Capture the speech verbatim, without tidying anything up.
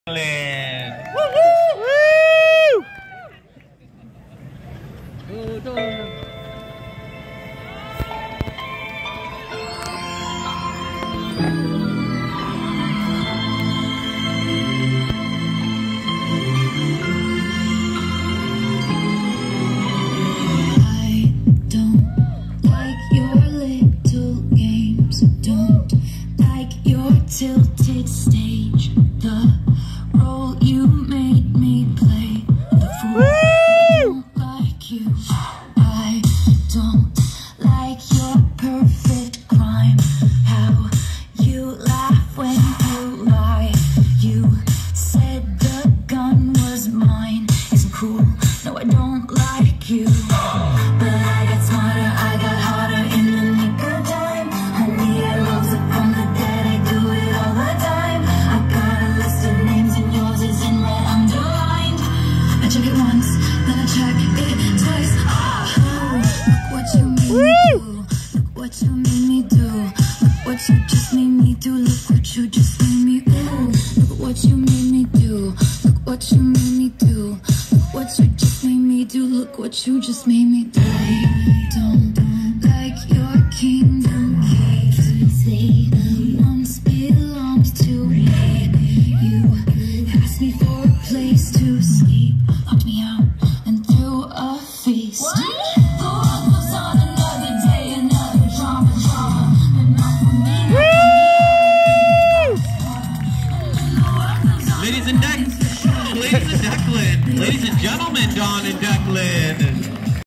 Tilted stage, the role you made me play, the fool. I don't like you. I don't like your perfect crime. How you laugh when you lie. You said the gun was mine. Isn't cool. No, I don't like you. But I got smarter, I got harder in the nick of time. Honey, I rose up from the dead. I do it all the time. I got a list of names and yours is in red underlined. I check it once, then I check it twice. Ah, oh, look what you made me do. Look what you made me do. Look what you just made me do. Look what you just made me do. Look what you made me do. Look what you made me do. Look what you just made me do. Look what you just made me do. I don't like your kingdom keys.